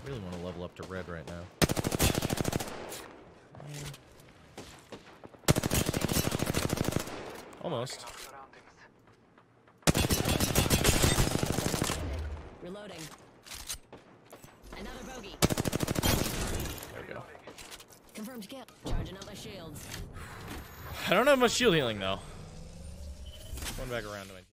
really want to level up to red right now. Almost. Reloading. Another bogey. There we go. Confirmed kill. Charging up my shields. I don't have much shield healing though. Going back around to my